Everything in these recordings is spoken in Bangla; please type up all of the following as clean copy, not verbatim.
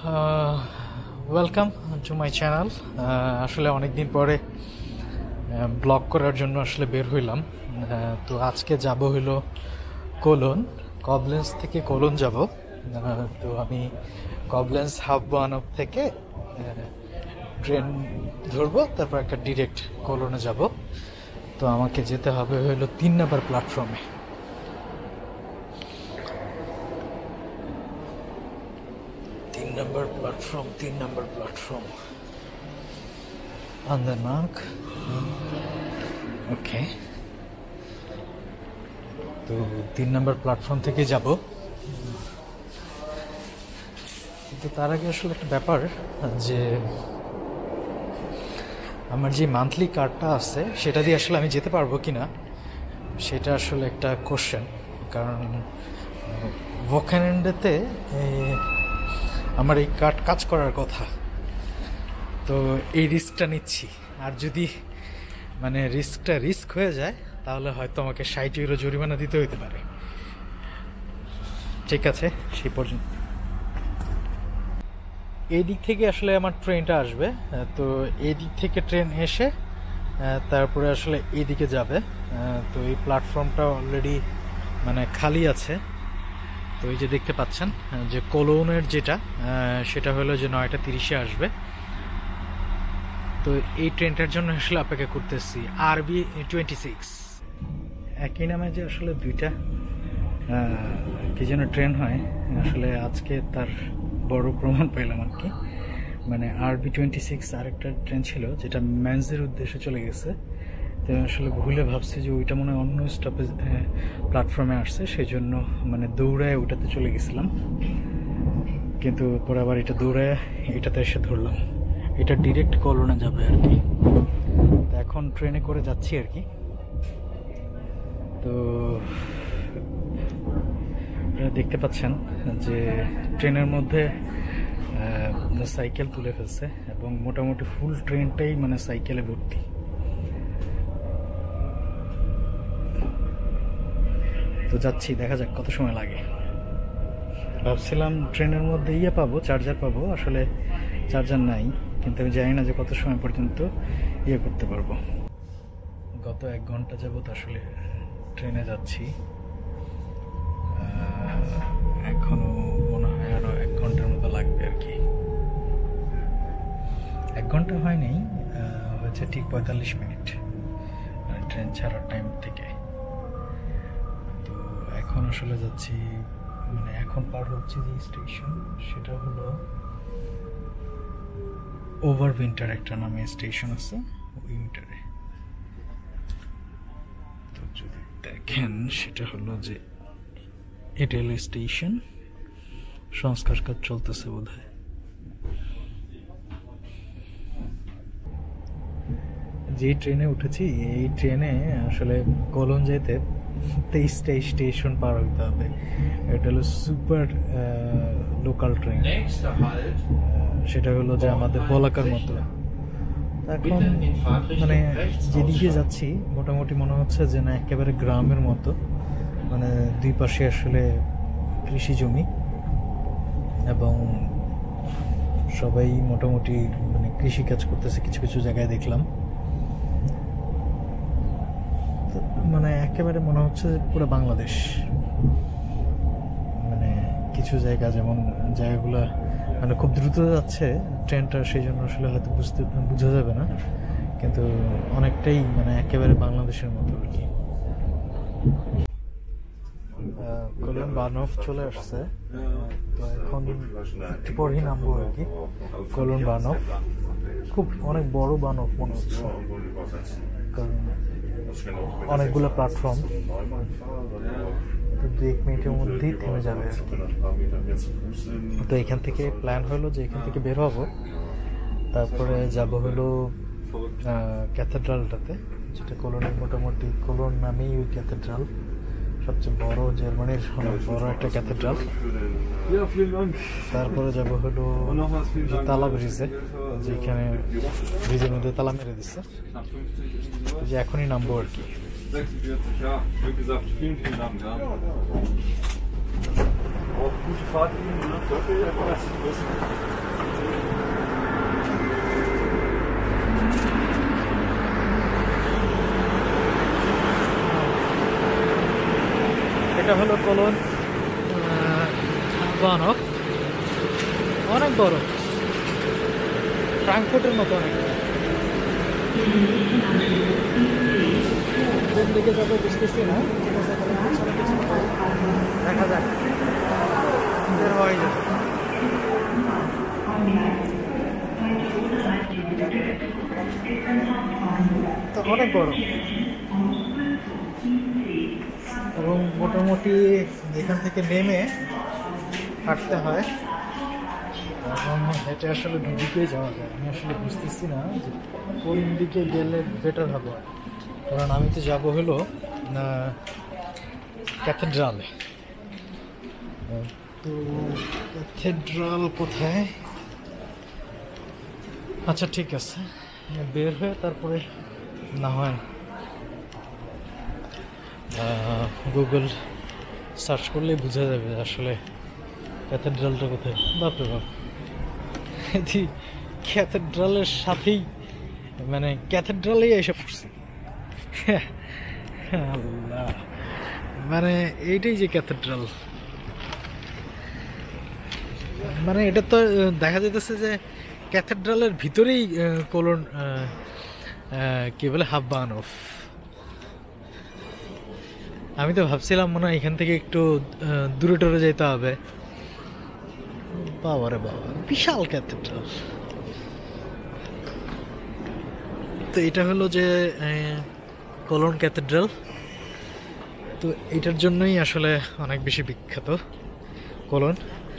Welcome to my channel. আসলে অনেক দিন পরে ব্লগ করার জন্য আসলে বের হইলাম। তো আজকে যাব হইলো কোলন, কবলেন্স থেকে কোলন যাব। তো আমি কবলেন্স হাফ বানফ থেকে ট্রেন ধরবো, তারপর একটা ডিরেক্ট কোলনে যাব। তো আমাকে যেতে হবে হইলো 3 নম্বর প্ল্যাটফর্মে। তিন নম্বর platform on the mark. Okay, তো 3 নম্বর প্ল্যাটফর্ম থেকে যাব। কিন্তু তার আগে আসলে একটা ব্যাপার, যে আমার যে মান্থলি কার্ডটা আছে সেটা দিয়ে আসলে আমি যেতে পারবো কিনা সেটা আসলে একটা কোশ্চেন। কারণ ভোকেনেন্ডেতে আমার এই কার্ড কাজ করার কথা, তো এই রিস্কটা নিচ্ছি। আর যদি রিস্ক হয়ে যায় তাহলে হয়তো আমাকে 60 ইউরো জরিমানা দিতে হইতে পারে। ঠিক আছে, সেই পর্যন্ত। এই দিক থেকে আসলে আমার ট্রেনটা আসবে, তো এই দিক থেকে ট্রেন এসে তারপরে আসলে এইদিকে যাবে। তো এই প্ল্যাটফর্মটা অলরেডি খালি আছে। তো এই যে দেখতে পাচ্ছেন যে কোলনের যেটা সেটা হলো যে 9:30-এ আসবে। তো এই ট্রেনটার জন্য আসলে অপেক্ষা করতেছি। RB26 একই নামে যে আসলে দুইটা কি যেন ট্রেন হয়, আসলে আজকে তার বড় প্রমাণ পাইলাম আর কি। RB26 আরেকটা ট্রেন ছিল যেটা ম্যানজের উদ্দেশ্যে চলে গেছে। তো আসলে ভুলে ভাবছি যে ওইটা মনে হয় অন্য স্টপেজ প্ল্যাটফর্মে আসছে, সেই জন্য দৌড়ায় ওটাতে চলে গেছিলাম। কিন্তু পরে আবার এটা দৌড়ায় এটাতে এসে ধরলাম। এটা ডিরেক্ট কোলনে যাবে আর কি। তো এখন ট্রেনে করে যাচ্ছি আর কি। তো দেখতে পাচ্ছেন যে ট্রেনের মধ্যে সাইকেল তুলে ফেলছে এবং মোটামুটি ফুল ট্রেনটাই সাইকেলে ভর্তি। তো যাচ্ছি, দেখা যাক কত সময় লাগে। ভাবছিলাম ট্রেনের মধ্যে পাবো, চার্জার পাবো, আসলে চার্জার নাই। কিন্তু আমি জানি না যে কত সময় পর্যন্ত করতে পারবো। গত 1 ঘন্টা যাবত আসলে ট্রেনে যাচ্ছি। এখনো মনে হয় আরো 1 ঘন্টার মতো লাগবে আর কি। 1 ঘন্টা হয়নি, হয়েছে ঠিক 45 মিনিট ট্রেন ছাড়ার টাইম থেকে। তো এখন আসলে যাচ্ছি, এখন পার হচ্ছে যে স্টেশন সেটা হলো ওভারউইন্টার একটা নামে স্টেশন আছে, উইন্টারে। তো যদি দেখেন সেটা হলো যে এটেল স্টেশন, সংস্কার কাজ চলতেছে বোধহয়। যে ট্রেনে উঠেছি এই ট্রেনে আসলে কোলন যেতে 23টা স্টেশন পার হইতে হবে। এটা হলো সুপার লোকাল ট্রেন, সেটা হলো যে আমাদের বলাকার মতো। এখন যেদিকে যাচ্ছি মোটামুটি মনে হচ্ছে যে না একেবারে গ্রামের মতো। দুই পাশে আসলে কৃষি জমি এবং সবাই মোটামুটি কৃষি কাজ করতেছে। কিছু কিছু জায়গায় দেখলাম, একেবারে মনে হচ্ছে পুরো বাংলাদেশ। কিছু জায়গা যেমন জায়গাগুলো খুব দ্রুত যাচ্ছে ট্রেনটা, সেই জন্য আসলে হয়তো বোঝা যাবে না, কিন্তু অনেকটাই একেবারে বাংলাদেশের মতো আর কি। কোলন বানফ চলে আসছে, তো এখন একটু পরেই নামবো আর কি। কোলন বানফ খুব অনেক বড় বানফ মনে হচ্ছে, কারণ অনেকগুলো প্ল্যাটফর্ম। তো 2-1 মিনিটের মধ্যেই থেমে যাবে আর কি। তো এখান থেকে প্ল্যান হলো যে এখান থেকে বের হবো, তারপরে যাব হলো ক্যাথেড্রালটাতে, যেটা কোলনের মোটামুটি কোলন নামেই ওই ক্যাথেড্রাল, সবচেয়ে বড় জার্মানির বড় একটা ক্যাথেড্রাল। তারপরে যাব হলো তালা ব্রিজে, যেখানে ব্রিজের মধ্যে তালা মেরে দিচ্ছে, যে এখনই নামবো আর কি। 46, ja. Wie gesagt, vielen Dank. Ja. Gute Fahrt Ihnen, ne? এটা হলো কোলন বানফ, অনেক বড়, ফ্রাঙ্কফুর্টের মতো অনেক। কোন দিকে যাবো বুঝতেছি না, দেখা যাক, বের হওয়াই যাবে। তো অনেক বড় এবং মোটামুটি এখান থেকে নেমে হাঁটতে হয় এবং হেঁটে আসলে দুদিকেই যাওয়া যায়। আমি আসলে বুঝতেছি না যে কোন দিকে গেলে বেটার হবে, কারণ আমি তো যাবো হলো ক্যাথেড্রালে। তো ক্যাথেড্রাল কোথায়? আচ্ছা ঠিক আছে, বের হয়ে তারপরে না হয় গুগল সার্চ করলেই বোঝা যাবে আসলে ক্যাথেড্রালটা কোথায়। বাপরে বাপ, ক্যাথেড্রালের সাথেই মানে ক্যাথেড্রালেই এসে পড়ছি। আল্লাহ, মানে এইটাই যে ক্যাথেড্রাল, মানে এটা তো দেখা যাইতেছে যে ক্যাথেড্রালের ভিতরেই কোলন কি বলে হাব্বানফ। আমি তো ভাবছিলাম মনে হয় এখান থেকে একটু দূরে টরে যেতে হবে। বাবা রে বাবা, বিশাল ক্যাথেড্রাল। তো এটা হলো যে কোলন ক্যাথেড্রাল। তো এটার জন্যই আসলে অনেক বেশি বিখ্যাত কোলন।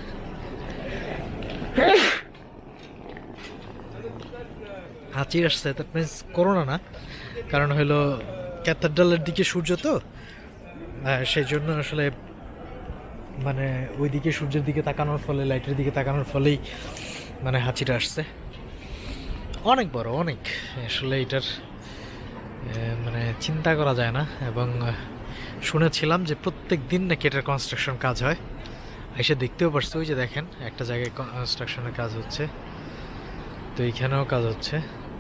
হাঁচি আসছে, দ্যাট মিনস করোনা না, কারণ হলো ক্যাথেড্রালের দিকে সূর্য, তো সেই জন্য আসলে মানে ওই দিকে সূর্যের দিকে তাকানোর ফলে, লাইটের দিকে তাকানোর ফলেই মানে হাঁচিটা আসছে। অনেক বড়, অনেক, আসলে এটার মানে চিন্তা করা যায় না। এবং শুনেছিলাম যে প্রত্যেক দিন নাকি এটার কনস্ট্রাকশন কাজ হয়, এসে দেখতেও পারছি। ওই যে দেখেন একটা জায়গায় কনস্ট্রাকশনের কাজ হচ্ছে, তো এইখানেও কাজ হচ্ছে।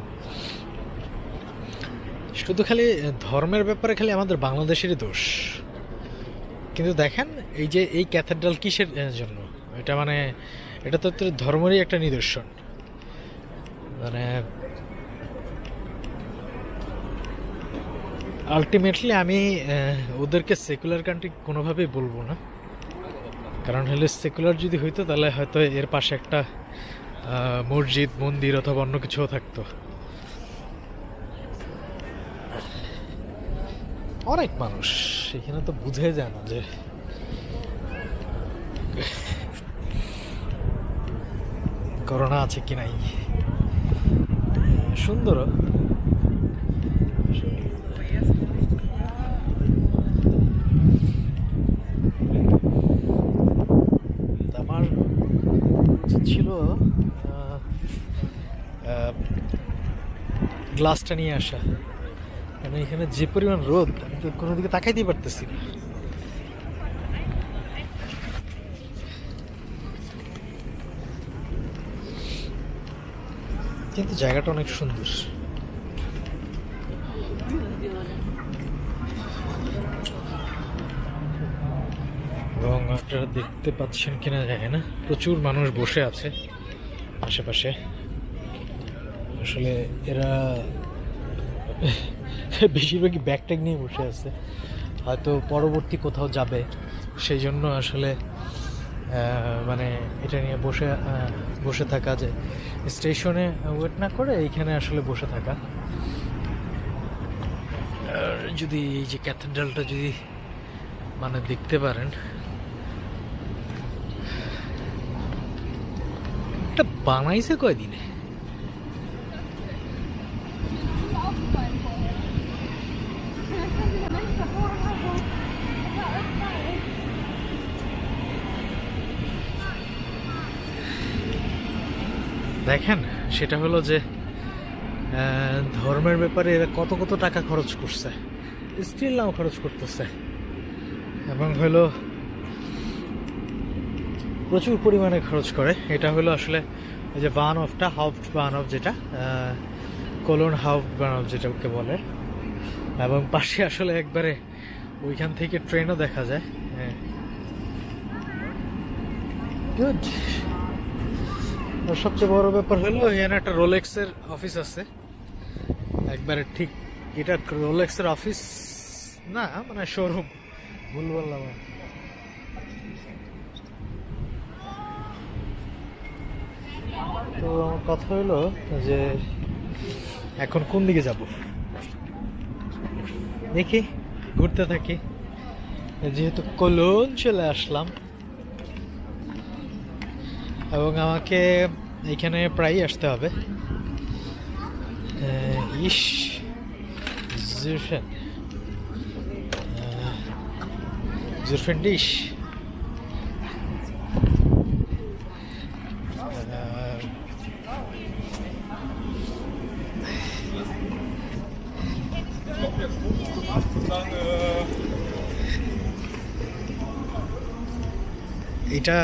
শুধু খালি ধর্মের ব্যাপারে খালি আমাদের বাংলাদেশেরই দোষ। কিন্তু দেখেন এই যে এই ক্যাথেড্রাল কিসের জন্য, এটা মানে এটা তো ধর্মেরই একটা নিদর্শন। মানে আলটিমেটলি আমি ওদেরকে সেকুলার কান্ট্রি কোনোভাবেই বলবো না, কারণ হলে সেকুলার যদি হইতো তাহলে হয়তো এর পাশে একটা মসজিদ, মন্দির অথবা অন্য কিছুও থাকতো। অনেক মানুষ এখানে, তো বুঝে যায় না যে করোনা আছে কি নাই। সুন্দর, আমার উচিত ছিল গ্লাসটা নিয়ে আসা, কারণ এখানে যে পরিমাণ রোদ, আমি তো কোনো দিকে তাকাইতেই পারতেছি না। কিন্তু জায়গাটা অনেক সুন্দর। এবং আপনারা দেখতে পাচ্ছেন কিনা জানি না, প্রচুর মানুষ বসে আছে আশেপাশে। আসলে এরা বেশিরভাগই ব্যাগ ট্যাগ নিয়ে বসে আছে, হয়তো পরবর্তী কোথাও যাবে, সেই জন্য আসলে মানে এটা নিয়ে বসে থাকা, যে স্টেশনে ওয়েট না করে এইখানে আসলে বসে থাকা। যদি এই যে ক্যাথেড্রালটা যদি মানে দেখতে পারেন, এটা বানাইছে কয়দিনে? দেখেন, সেটা হলো যে ধর্মের ব্যাপারে এরা কত কত টাকা খরচ করছে, স্টিল নাও খরচ করতেছে। এবং হলো প্রচুর পরিমাণে খরচ করে। এটা হলো আসলে এই যে বানহফটা, হাউপ্ট বানহফ, যেটা কোলন হাউপ্ট বানহফ যেটাকে বলে, এবং পাশে আসলে একবারে ওইখান থেকে ট্রেনও দেখা যায়। গুড। সবচেয়ে বড় ব্যাপার হলো এখানে একটা রোলেক্সের অফিস আছে, একবারে ঠিক। এটা রোলেক্সের অফিস না, মানে শোরুম, ভুল বললাম। তো আমার কথা হলো যে এখন কোন দিকে যাব, দেখি ঘুরতে থাকি। যেহেতু কোলন চলে আসলাম এবং আমাকে এখানে প্রায়ই আসতে হবে। ইস জুরফেন্ডিশ, এটা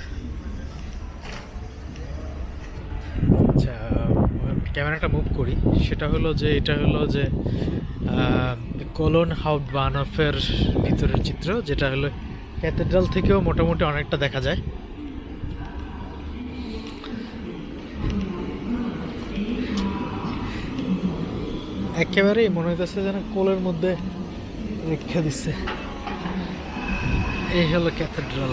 আচ্ছা, ক্যামেরাটা মুভ করি। সেটা হলো যে এটা হলো যে কোলন হাউপ্ট বানহফের ভিতরের চিত্র, যেটা হলো ক্যাথেড্রাল থেকেও মোটামুটি অনেকটা দেখা যায়। একেবারেই মনে হইতেছে যেন কোলের মধ্যে রেখে দিচ্ছে। এই হলো ক্যাথেড্রাল।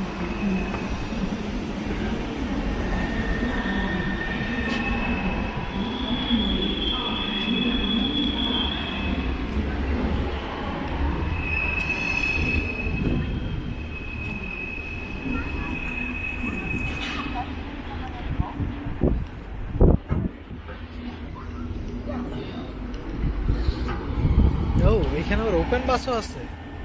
ও, এখানে আবার ওপেন বাসও আছে।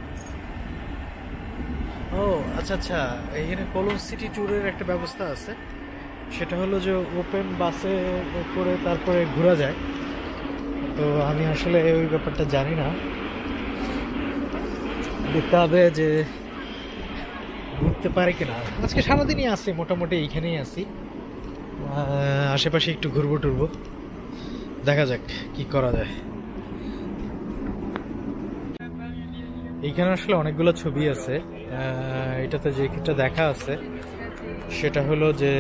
ও আচ্ছা আচ্ছা, এখানে কোলন সিটি ট্যুরের একটা ব্যবস্থা আছে। সেটা হলো যে ওপেন বাসে করে তারপরে ঘোরা যায়। তো আমি আসলে ওই ব্যাপারটা জানি না, দেখতে হবে যে ঘুরতে পারে কিনা। আজকে সারাদিনই আছি, মোটামুটি এইখানেই আছি, আশেপাশে একটু ঘুরবো টুরবো, দেখা যাক কি করা যায়। এইখানে আসলে অনেকগুলো ছবি আছে। এটাতে যে যেটা দেখা আছে সেটা হলো যে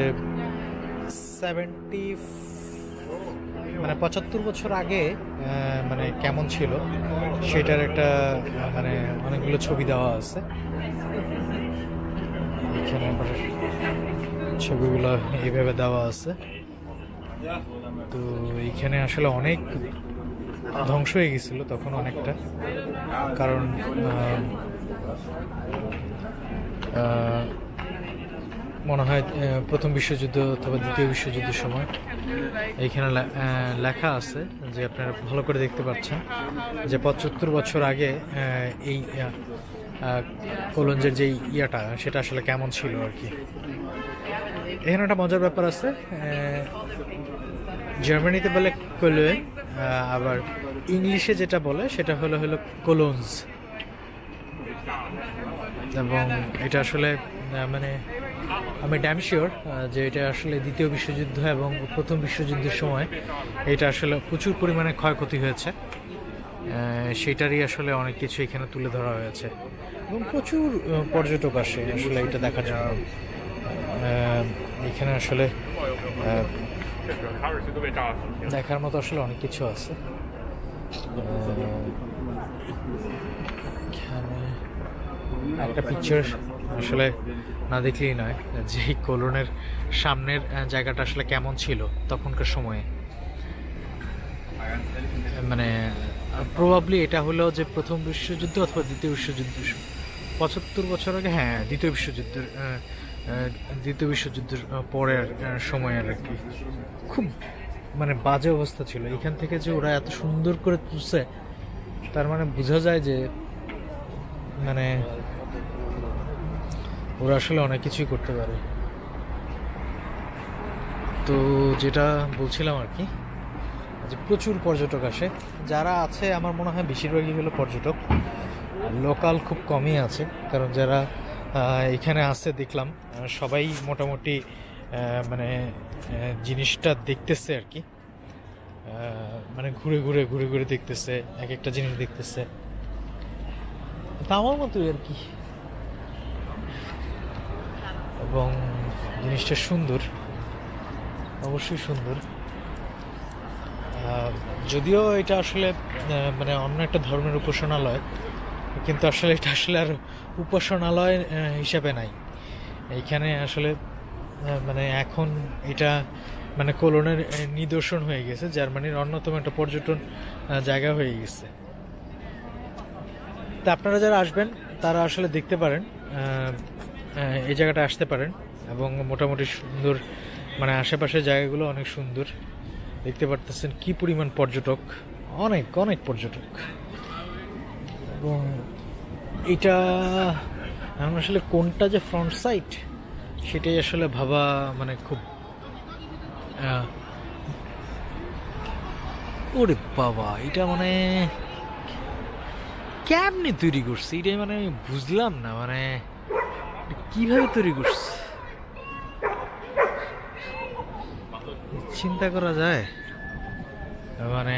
75 বছর আগে মানে কেমন ছিল সেটার একটা মানে অনেকগুলো ছবি দেওয়া আছে এখানে। ছবিগুলো এইভাবে দেওয়া আছে। তো এইখানে আসলে অনেক ধ্বংস হয়ে গেছিল তখন অনেকটা, কারণ মনে হয় প্রথম বিশ্বযুদ্ধ অথবা দ্বিতীয় বিশ্বযুদ্ধের সময়। এইখানে লেখা আছে যে আপনারা ভালো করে দেখতে পাচ্ছেন যে 75 বছর আগে এই কোলঞ্জের যে ইয়াটা সেটা আসলে কেমন ছিল আর কি। এখানে একটা মজার ব্যাপার আছে, জার্মানিতে বলে কোলোন, আবার ইংলিশে যেটা বলে সেটা হলো কোলোনস। এবং এটা আসলে মানে আমি ড্যাম শিওর যে এটা আসলে দ্বিতীয় বিশ্বযুদ্ধ এবং প্রথম বিশ্বযুদ্ধের সময় এটা আসলে প্রচুর পরিমাণে ক্ষয়ক্ষতি হয়েছে, সেটারই আসলে অনেক কিছু এখানে তুলে ধরা হয়েছে। এবং প্রচুর পর্যটক আসে আসলে এটা দেখার জন্য। এখানে আসলে দেখার মতো আসলে অনেক কিছু আছে। এখানে একটা পিকচার আসলে না দেখলেই নয় যে এই কোলনের সামনের জায়গাটা আসলে কেমন ছিল তখনকার সময়ে। মানে প্রবাবলি এটা হলো যে প্রথম বিশ্বযুদ্ধ অথবা দ্বিতীয় বিশ্বযুদ্ধ, 75 বছর আগে। হ্যাঁ, দ্বিতীয় বিশ্বযুদ্ধের পরের সময়ের আর কি। খুব মানে বাজে অবস্থা ছিল। এখান থেকে যে ওরা এত সুন্দর করে তুলছে তার মানে বোঝা যায় যে মানে ওরা আসলে অনেক কিছুই করতে পারে। তো যেটা বলছিলাম আর কি, যে প্রচুর পর্যটক আসে। যারা আছে আমার মনে হয় বেশিরভাগই হলো পর্যটক, লোকাল খুব কমই আছে। কারণ যারা এখানে আছে দেখলাম সবাই মোটামুটি মানে জিনিসটা দেখতেছে আর কি, মানে ঘুরে ঘুরে ঘুরে ঘুরে দেখতেছে, এক একটা জিনিস দেখতেছে, তা আমার মতোই আর কি। এবং জিনিসটা সুন্দর, অবশ্যই সুন্দর। যদিও এটা আসলে মানে অন্য একটা ধর্মের উপাসনালয়, কিন্তু আসলে এটা আসলে আর উপাসনালয় হিসাবে নাই। এইখানে আসলে মানে এখন এটা মানে কোলনের নিদর্শন হয়ে গেছে, জার্মানির অন্যতম একটা পর্যটন জায়গা হয়ে গেছে। তা আপনারা যারা আসবেন তারা আসলে দেখতে পারেন, এই জায়গাটা আসতে পারেন। এবং মোটামুটি সুন্দর, মানে আশেপাশের জায়গাগুলো অনেক সুন্দর। দেখতে পারতেছেন কি পরিমাণ পর্যটক, অনেক অনেক পর্যটক। এবং এটা এখন আসলে কোনটা যে ফ্রন্ট সাইড সেটাই আসলে ভাবা মানে খুব, ওরে বাবা, এটা মানে কেমনে তৈরি করছে এটাই মানে আমি বুঝলাম না, মানে কিভাবে তৈরি করছে চিন্তা করা যায়? মানে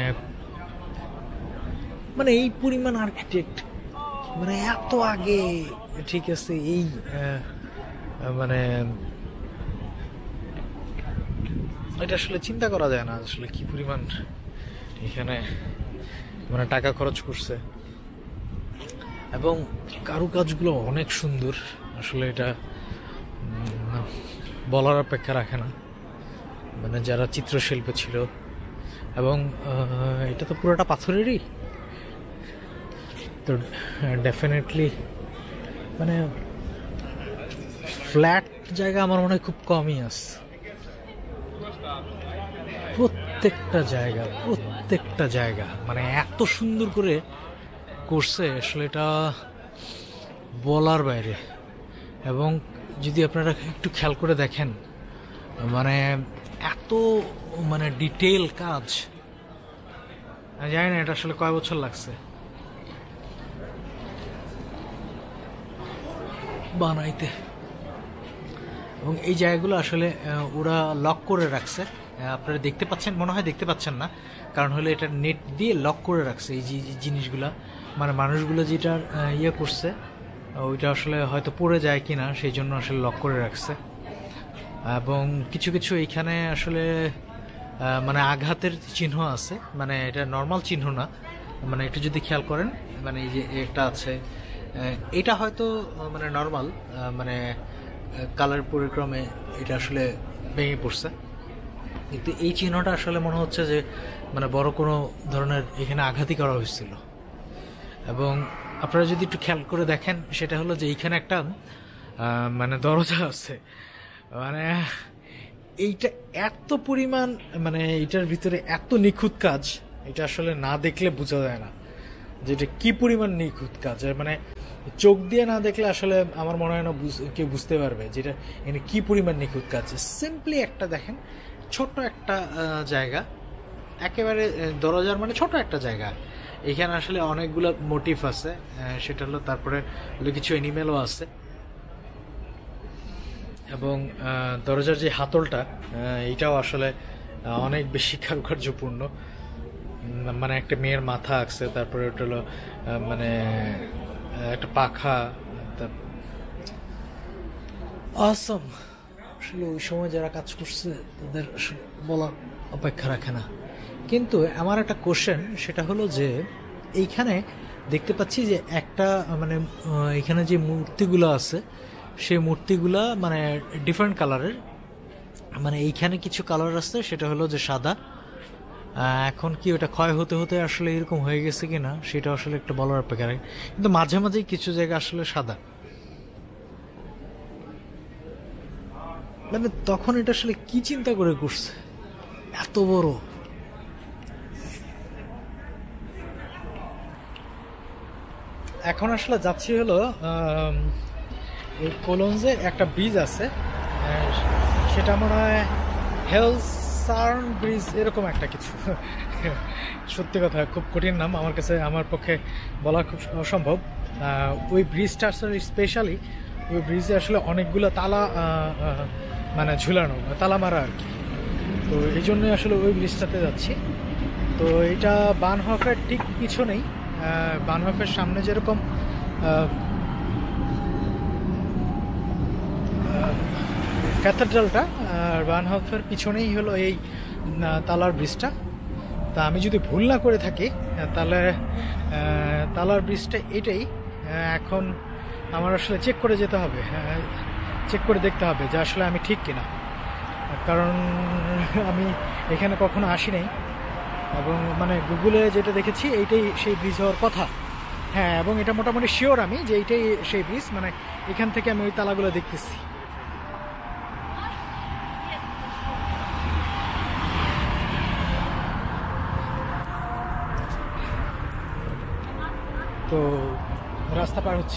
মানে এই পরিমাণ আর্কিটেক্ট, মানে এত আগে, ঠিক আছে, এই মানে এটা আসলে চিন্তা করা যায় না আসলে কি পরিমাণ এখানে মানে টাকা খরচ করছে। এবং কারুকাজগুলো অনেক সুন্দর, আসলে এটা বলার অপেক্ষা রাখে না, মানে যারা চিত্রশিল্পী ছিল। এবং এটা তো পুরোটা পাথরেরই, তো ডেফিনেটলি মানে ফ্ল্যাট জায়গা আমার মনে হয় খুব কমই আছে। প্রত্যেকটা জায়গা মানে এত সুন্দর করে করছে, আসলে এটা বলার বাইরে। এবং যদি আপনারা একটু খেয়াল করে দেখেন, মানে এত মানে ডিটেল কাজ, আমি জানি না এটা আসলে কয় বছর লাগছে বানাইতে। এবং এই জায়গাগুলো আসলে ওরা লক করে রাখছে, আপনারা দেখতে পাচ্ছেন, মনে হয় দেখতে পাচ্ছেন না, কারণ হলো এটা নেট দিয়ে লক করে রাখছে এই যে জিনিসগুলা, মানে মানুষগুলো যেটা ইয়ে করছে ওইটা আসলে হয়তো পড়ে যায় কিনা সেই জন্য আসলে লক করে রাখছে। এবং কিছু কিছু এইখানে আসলে মানে আঘাতের চিহ্ন আছে, মানে এটা নর্মাল চিহ্ন না, মানে একটু যদি খেয়াল করেন, মানে এই যে একটা আছে, এটা হয়তো মানে নর্মাল, মানে কালার পরিক্রমে এটা আসলে ভেঙে পড়ছে, কিন্তু এই চিহ্নটা আসলে মনে হচ্ছে যে মানে বড় কোনো ধরনের এখানে আঘাতই করা হয়েছিল। এবং আপনারা যদি একটু খেয়াল করে দেখেন, সেটা হলো যে এইখানে একটা মানে দরজা আছে, মানে এইটা এত পরিমাণ, মানে এইটার ভিতরে এত নিখুঁত কাজ, এটা আসলে না দেখলে বোঝা যায় না যে এটা কি পরিমাণ নিখুঁত কাজ। মানে চোখ দিয়ে না দেখলে আসলে আমার মনে হয় না কেউ বুঝতে পারবে যেটা এখানে কি পরিমাণ নিখুঁত কাজ। সিম্পলি একটা দেখেন, ছোট্ট একটা জায়গা, একেবারে দরজার মানে ছোট একটা জায়গা, এখানে আসলে অনেকগুলো মোটিভ আছে, সেটা হলো তারপরে কিছু অ্যানিমেলও আছে। এবং দরজার যে হাতলটা, এটাও আসলে অনেক বেশি কারুকার্যপূর্ণ, মানে একটা মেয়ের মাথা আছে, তারপরে ওটা হলো মানে একটা পাখা। অসম, আসলে ওই সময় যারা কাজ করছে তাদের বলার অপেক্ষা রাখে না। কিন্তু আমার একটা কোশ্চেন, সেটা হলো যে এইখানে দেখতে পাচ্ছি যে একটা মানে এখানে যে মূর্তিগুলো আছে সেই মূর্তিগুলা মানে ডিফারেন্ট কালারের, মানে এইখানে কিছু কালার আছে, সেটা হলো যে সাদা। এখন কি ওটা ক্ষয় হতে হতে আসলে এরকম হয়ে গেছে কিনা সেটা আসলে একটা বলার অপেক্ষা রাখে, কিন্তু মাঝে মাঝেই কিছু জায়গা আসলে সাদা, মানে তখন এটা আসলে কি চিন্তা করে করছে এত বড়। এখন আসলে যাচ্ছি হলো এই কোলনজে একটা ব্রিজ আছে, সেটা মনে হয় হেলসার্ন ব্রিজ এরকম একটা কিছু। সত্যি কথা খুব কঠিন নাম আমার কাছে, আমার পক্ষে বলা খুব অসম্ভব। ওই ব্রিজটা আসলে স্পেশালি ওই ব্রিজে আসলে অনেকগুলো তালা মানে ঝুলানো, তালা মারা আর কি। তো এই জন্যই আসলে ওই ব্রিজটাতে যাচ্ছি। তো এটা বানহফের ঠিক পিছনেই, বানহফের সামনে যেরকম ক্যাথেড্রালটা, আর বানহফের পিছনেই হলো এই তালার ব্রিজটা। তা আমি যদি ভুল না করে থাকি তাহলে তালার ব্রিজটা এটাই। এখন আমার আসলে চেক করে যেতে হবে, চেক করে দেখতে হবে যে আসলে আমি ঠিক কিনা, কারণ আমি এখানে কখনো আসি নাই এবং মানে গুগলে যেটা দেখেছি এইটাই সেই ব্রিজ হওয়ার কথা। হ্যাঁ, এবং এটা মোটামুটি শিওর আমি যে এইটাই সেই ব্রিজ, মানে এখান থেকে আমি ওই তালাগুলো দেখতেছি। তো রাস্তা পার হচ্ছি।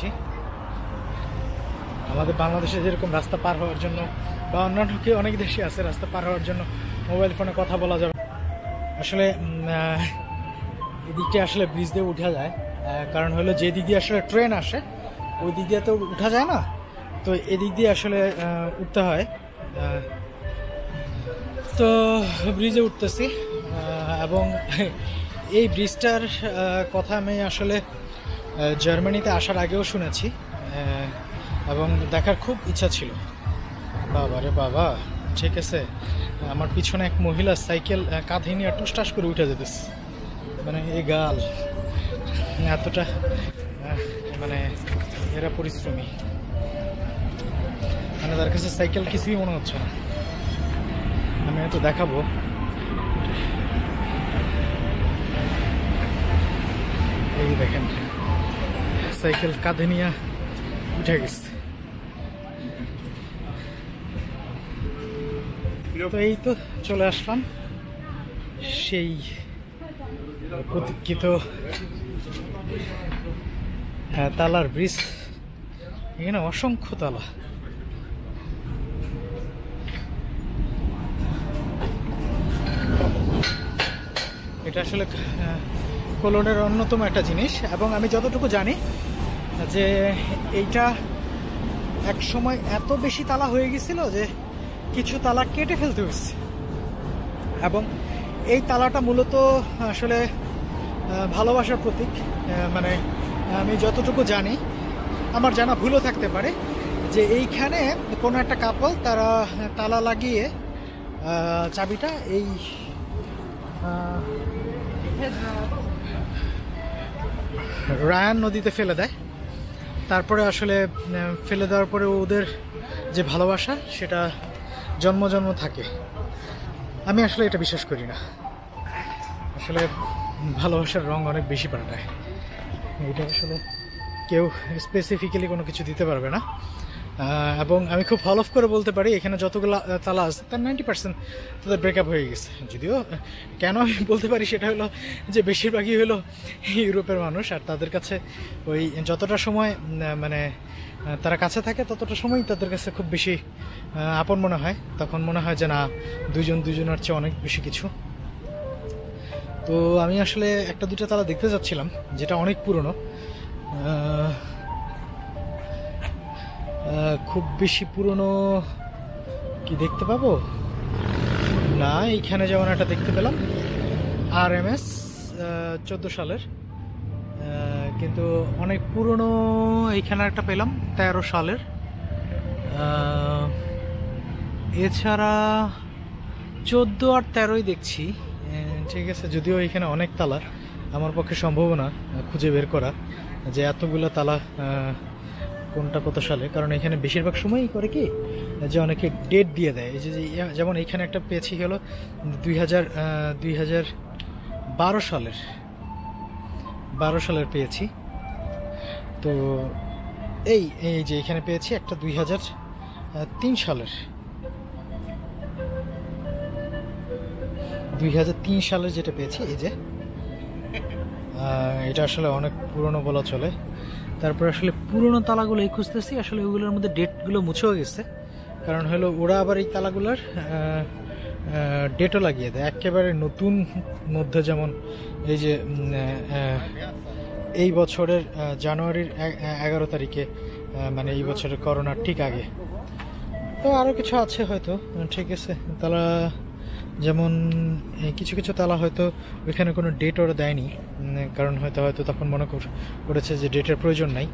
আমাদের বাংলাদেশে যেরকম রাস্তা পার হওয়ার জন্য বা অন্যান্য অনেক দেশে আছে রাস্তা পার হওয়ার জন্য মোবাইল ফোনে কথা বলা যাবে, আসলে এদিকটা আসলে ব্রিজ দিয়ে উঠা যায়। কারণ হলো যে দিক দিয়ে আসলে ট্রেন আসে ওই দিক দিয়ে তো উঠা যায় না, তো এদিক দিয়ে আসলে উঠতে হয়। তো ব্রিজে উঠতেছি এবং এই ব্রিজটার কথা আমি আসলে জার্মানিতে আসার আগেও শুনেছি এবং দেখার খুব ইচ্ছা ছিল। বাবা রে বাবা, ঠিক আছে, আমার পিছনে এক মহিলা সাইকেল কাঁধে নিয়ে টুসটাস করে উঠে যেতেছে, মানে এই গাল এতটা মানে এরা পরিশ্রমী, মানে তার কাছে সাইকেল কিছুই মনে হচ্ছে না। আমি হয়তো দেখাবো, এই দেখেন সাইকেল কাঁধে নিয়ে উঠে গেছে। তো এই তো চলে আসলাম সেই প্রতীক্ষিত তালার ব্রিজ। এখানে অসংখ্য তালা, এটা আসলে কোলনের অন্যতম একটা জিনিস। এবং আমি যতটুকু জানি যে এইটা এক সময় এত বেশি তালা হয়ে গেছিল যে কিছু তালা কেটে ফেলতে হয়েছে, এবং এই তালাটা মূলত আসলে ভালোবাসার প্রতীক। মানে আমি যতটুকু জানি, আমার জানা ভুলও থাকতে পারে, যে এইখানে কোনো একটা কাপল তারা তালা লাগিয়ে চাবিটা এই রায়ান নদীতে ফেলে দেয়। তারপরে আসলে ফেলে দেওয়ার পরে ওদের যে ভালোবাসা সেটা জন্ম জন্ম থাকে। আমি আসলে এটা বিশ্বাস করি না, আসলে ভালোবাসার রং অনেক বেশি পাল্টায়। এটা আসলে কেউ স্পেসিফিক্যালি কোনো কিছু দিতে পারবে না। এবং আমি খুব হল অফ করে বলতে পারি এখানে যতগুলো তালা আছে তার 90% তাদের ব্রেকআপ হয়ে গেছে। যদিও কেন আমি বলতে পারি সেটা হলো যে বেশিরভাগই হলো ইউরোপের মানুষ, আর তাদের কাছে ওই যতটা সময় মানে তারা কাছে থাকে ততটা সময় তাদের কাছে খুব বেশি আপন মনে হয়। তখন মনে হয় যে না, দুজনের চেয়ে অনেক বেশি কিছু। তো আমি আসলে একটা দুটো তালা দেখতে যাচ্ছিলাম যেটা অনেক পুরনো, খুব বেশি পুরনো কি দেখতে পাবো না। এইখানে যেমন একটা দেখতে পেলাম RMS 14 সালের, কিন্তু অনেক পুরনো। এইখানে একটা পেলাম 13 সালের। এছাড়া 14 আর 13ই দেখছি। ঠিক আছে, যদিও এখানে অনেক তালা, আমার পক্ষে সম্ভব না খুঁজে বের করা যে এতগুলো তালা কোনটা কত সালে। কারণ এখানে বেশিরভাগ সময়ই করে কি যে অনেকে ডেট দিয়ে দেয়। এই যে যেমন এখানে একটা পেয়েছি হলো 2012 সালের পেয়েছি। তো এই যে এখানে পেয়েছি একটা 2003 সালের, 2003 সালের যেটা পেয়েছি, এই যে এটা আসলে অনেক পুরনো বলা চলে। তারপর আসলে পুরনো তালাগুলো এই খুঁজতেছি, আসলে ওগুলোর মধ্যে ডেটগুলো মুছেও গেছে। কারণ হলো ওরা আবার এই তালাগুলোর ডেটও লাগিয়ে দেয় একেবারে নতুন মধ্যে। যেমন এই যে এই বছরের জানুয়ারির 11 তারিখে মানে এই বছরের করোনার ঠিক আগে। তো আরও কিছু আছে হয়তো, ঠিক আছে। তালা যেমন কিছু কিছু তালা হয়তো ওইখানে কোনো ডেট ওরা দেয়নি, কারণ হয়তো হয়তো তখন মনে করেছে যে ডেটের প্রয়োজন নাই।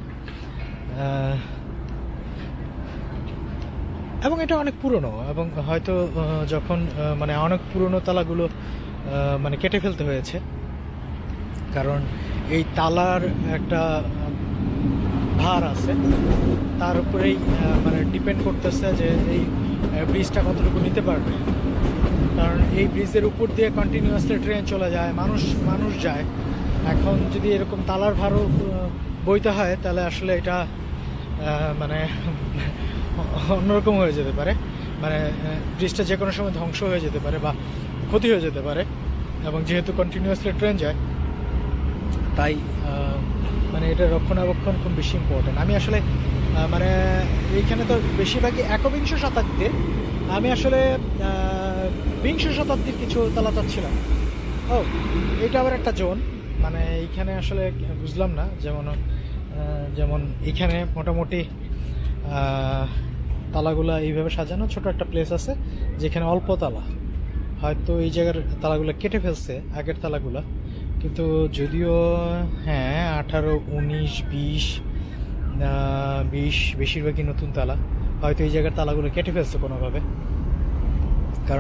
এবং এটা অনেক পুরনো, এবং হয়তো যখন মানে অনেক পুরনো তালাগুলো মানে কেটে ফেলতে হয়েছে, কারণ এই তালার একটা ভার আছে, তার উপরেই মানে ডিপেন্ড করতেছে যে এই ব্রিজটা কতটুকু নিতে পারবে। কারণ এই ব্রিজের উপর দিয়ে কন্টিনিউয়াসলি ট্রেন চলে যায়, মানুষ যায়। এখন যদি এরকম তালার ভারও বইতে হয় তাহলে আসলে এটা মানে অন্যরকম হয়ে যেতে পারে, মানে ব্রিজটা যে কোনো সময় ধ্বংস হয়ে যেতে পারে বা ক্ষতি হয়ে যেতে পারে। এবং যেহেতু কন্টিনিউয়াসলি ট্রেন যায়, তাই মানে এটা রক্ষণাবেক্ষণ খুব বেশি ইম্পর্টেন্ট। আমি আসলে মানে এইখানে তো বেশিরভাগই একবিংশ শতাব্দীতে, আমি আসলে বিংশ শতাব্দীর কিছু তালা চাচ্ছিলাম। ও, এটা আবার একটা জোন, মানে এইখানে আসলে বুঝলাম না। যেমন এইখানে মোটামুটি তালাগুলা এইভাবে সাজানো, ছোট একটা প্লেস আছে যেখানে অল্প তালা, হয়তো এই জায়গার তালাগুলো কেটে ফেলছে আগের তালাগুলা, কিন্তু যদিও হ্যাঁ 18, 19, 20 বেশিরভাগই নতুন তালা, হয়তো এই জায়গার তালাগুলো কেটে ফেলছে কোনোভাবে। কারণ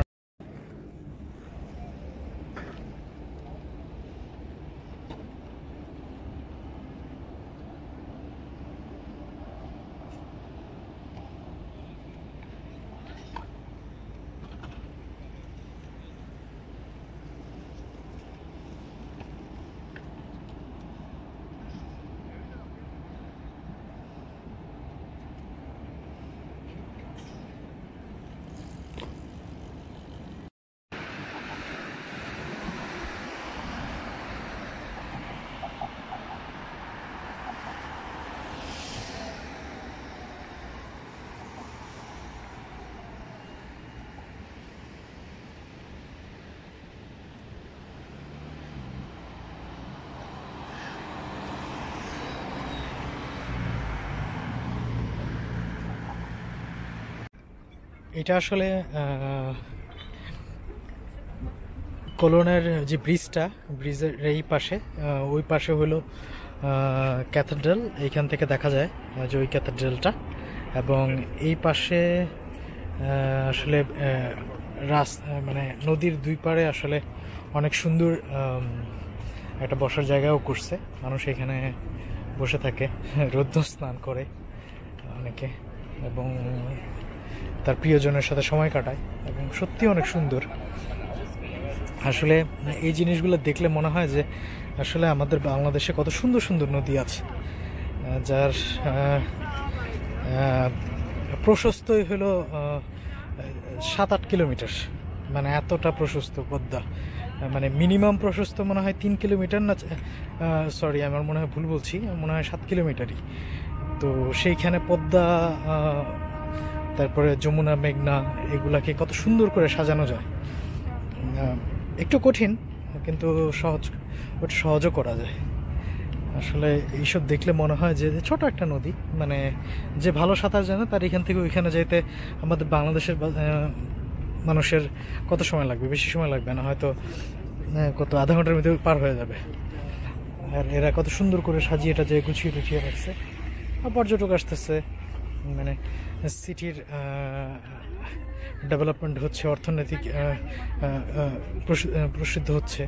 এটা আসলে কোলনের যে ব্রিজের এই পাশে, ওই পাশে হলো ক্যাথেড্রাল, এইখান থেকে দেখা যায় যে ওই ক্যাথেড্রালটা। এবং এই পাশে আসলে মানে নদীর দুই পাড়ে আসলে অনেক সুন্দর একটা বসার জায়গাও করছে, মানুষ এখানে বসে থাকে, রৌদ্র স্নান করে অনেকে, এবং তার প্রিয়জনের সাথে সময় কাটায়, এবং সত্যি অনেক সুন্দর। আসলে এই জিনিসগুলো দেখলে মনে হয় যে আসলে আমাদের বাংলাদেশে কত সুন্দর সুন্দর নদী আছে, যার প্রশস্তই হলো 7-8 কিলোমিটার, মানে এতটা প্রশস্ত পদ্মা। মানে মিনিমাম প্রশস্ত মনে হয় 3 কিলোমিটার, না সরি আমার মনে হয় ভুল বলছি, মনে হয় 7 কিলোমিটারই। তো সেইখানে পদ্মা, তারপরে যমুনা, মেঘনা, এগুলাকে কত সুন্দর করে সাজানো যায়। একটু কঠিন, কিন্তু সহজও করা যায়। আসলে এইসব দেখলে মনে হয় যে ছোট একটা নদী, মানে যে ভালো সাঁতার জানে তার এখান থেকে ওইখানে যেতে আমাদের বাংলাদেশের মানুষের কত সময় লাগবে, বেশি সময় লাগবে না, হয়তো কত আধা ঘন্টার মধ্যে পার হয়ে যাবে। আর এরা কত সুন্দর করে সাজিয়ে এটা যে গুছিয়ে টুছিয়ে রাখছে। পর্যটক আসতেছে, মানে সিটির ডেভেলপমেন্ট হচ্ছে, অর্থনৈতিক প্রসিদ্ধ হচ্ছে।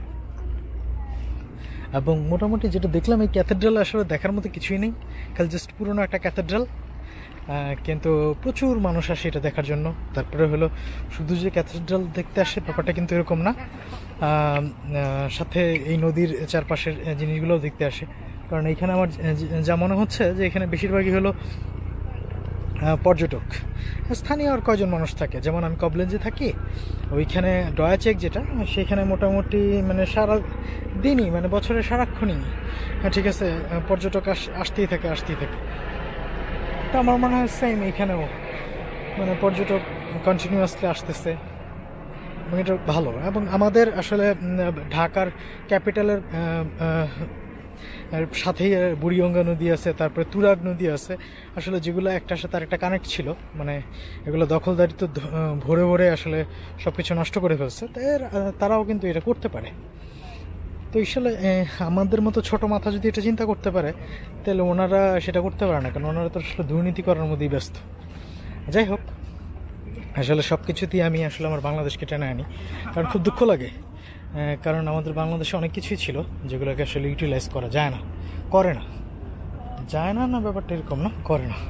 এবং মোটামুটি যেটা দেখলাম, এই ক্যাথেড্রাল আসলে দেখার মতো কিছুই নেই, খালি জাস্ট পুরোনো একটা ক্যাথেড্রাল, কিন্তু প্রচুর মানুষ আসে এটা দেখার জন্য। তারপরে হলো শুধু যে ক্যাথেড্রাল দেখতে আসে ব্যাপারটা কিন্তু এরকম না, সাথে এই নদীর চারপাশের জিনিসগুলোও দেখতে আসে। কারণ এইখানে আমার যা মনে হচ্ছে যে এখানে বেশিরভাগই হলো পর্যটক, স্থানীয় আর কয়জন মানুষ থাকে। যেমন আমি কবলেঞ্জে থাকি, ওইখানে ডয়াচেক যেটা, সেখানে মোটামুটি মানে সারা দিনই, মানে বছরের সারাক্ষণই, ঠিক আছে, পর্যটক আসতেই থাকে। তো আমার মনে হয় সেম এইখানেও, মানে পর্যটক কন্টিনিউয়াসলি আসতেছে, এবং এটা ভালো। এবং আমাদের আসলে ঢাকার ক্যাপিটালের আর সাথেই বুড়িগঙ্গা নদী আছে, তারপরে তুরাগ নদী আছে, আসলে যেগুলো একটার সাথে আরেকটা কানেক্ট ছিল। মানে এগুলো দখলদারিত্ব ভরে ভরে আসলে সব কিছু নষ্ট করে ফেলছে। তারাও কিন্তু এটা করতে পারে। তো আসলে আমাদের মতো ছোট মাথা যদি এটা চিন্তা করতে পারে, তাহলে ওনারা সেটা করতে পারে না, কারণ ওনারা তো আসলে দুর্নীতি করার মধ্যেই ব্যস্ত। যাই হোক, আসলে সব কিছুতেই আমি আসলে আমার বাংলাদেশকে টেনে আনি, কারণ খুব দুঃখ লাগে। কারণ আমাদের বাংলাদেশে অনেক কিছুই ছিল যেগুলোকে আসলে ইউটিলাইজ করা যায় না, করে না, যায় না, না ব্যাপারটা এরকম না, করে না।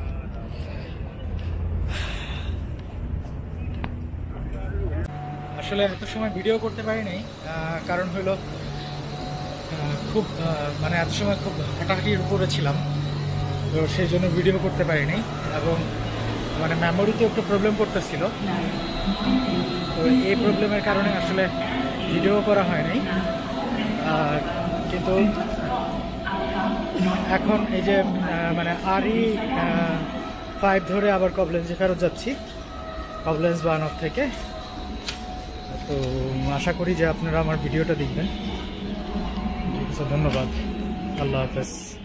আসলে এত সময় ভিডিও করতে পারি নাই, কারণ হলো খুব মানে এত সময় খুব হাঁটাহাঁটির উপরে ছিলাম, তো সেই জন্য ভিডিও করতে পারিনি। এবং মানে মেমোরিতে একটু প্রবলেম করতেছিল, তো এই প্রবলেমের কারণে আসলে ভিডিও করা হয় নাই। কিন্তু এখন এই যে মানে RE5 ধরে আবার কবলেন্সে ফেরত যাচ্ছি, কবলেন্স বানর থেকে। তো আশা করি যে আপনারা আমার ভিডিওটা দেখবেন। ঠিক আছে, ধন্যবাদ, আল্লাহ হাফেজ।